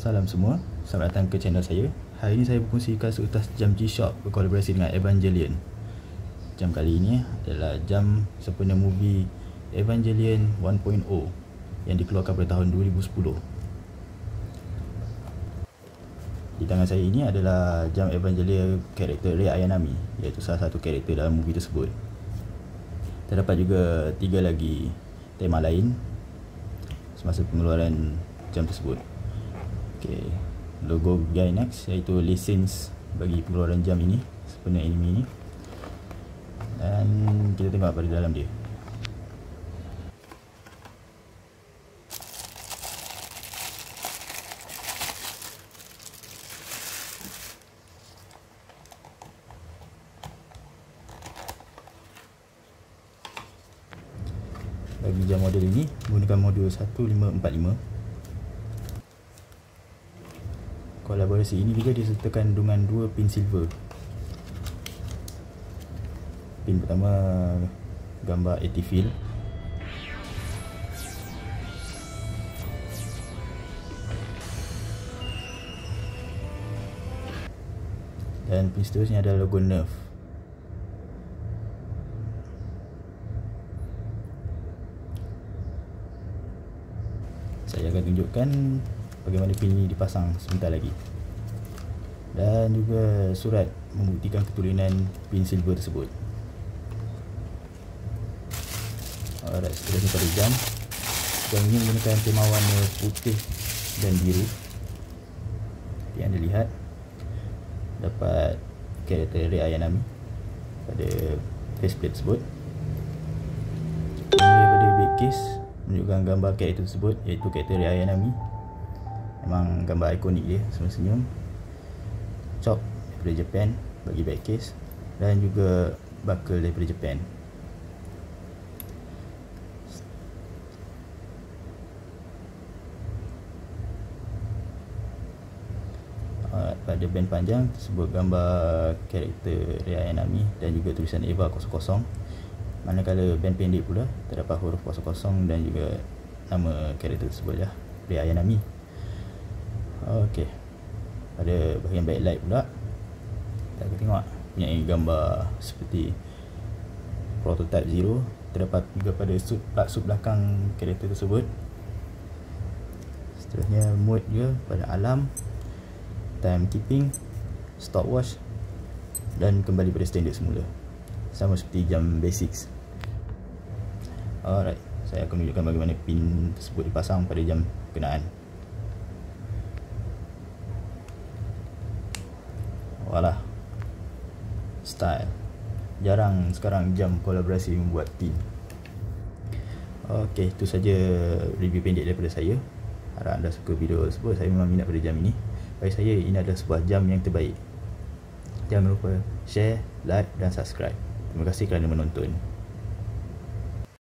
Salam semua, selamat datang ke channel saya. Hari ini saya berkongsikan seutas jam G-Shock berkolaborasi dengan Evangelion. Jam kali ini adalah jam sempena movie Evangelion 1.0 yang dikeluarkan pada tahun 2010. Di tangan saya ini adalah jam Evangelion karakter Rei Ayanami, iaitu salah satu karakter dalam movie tersebut. Terdapat juga 3 lagi tema lain semasa pengeluaran jam tersebut. Okay. Logo Gainax iaitu lisens bagi pengeluaran jam ini sempena anime ini. Dan kita tengok apa di dalam dia. Bagi jam model ini menggunakan modul 1545. Kolaborasi ini juga disertakan dengan 2 pin silver. Pin pertama gambar ATFIL, dan pin seterusnya adalah logo Nerf. Saya akan tunjukkan bagaimana pin ini dipasang sebentar lagi, dan juga surat membuktikan keturunan pin silver tersebut. Alright, seterusnya pada jam. Jam ini menggunakan tema warna putih dan biru. Yang anda lihat dapat karakter Rei Ayanami pada faceplate tersebut. Daripada back case menunjukkan gambar karakter tersebut, iaitu karakter Rei Ayanami. Memang gambar ikonik dia, senyum-senyum. Chop daripada Japan bagi back case, dan juga buckle daripada Japan. Pada band panjang tersebut gambar karakter Rei Ayanami dan juga tulisan EVA 00. Manakala band pendek pula terdapat huruf 00 dan juga nama karakter tersebut lah, Rei Ayanami. Okey, pada bahagian backlight pula kita akan tengok punya gambar seperti prototype Zero. Terdapat juga pada sub belakang karakter tersebut. Seterusnya mode juga pada alam, timekeeping, stopwatch, dan kembali pada standard semula, sama seperti jam basics. Alright, saya akan menunjukkan bagaimana pin tersebut dipasang pada jam berkenaan. Walah, style. Jarang sekarang jam kolaborasi membuat pin. Okey, itu saja review pendek daripada saya. Harap anda suka video tersebut. Saya memang minat pada jam ini. Bagi saya, ini adalah sebuah jam yang terbaik. Jangan lupa share, like dan subscribe. Terima kasih kerana menonton.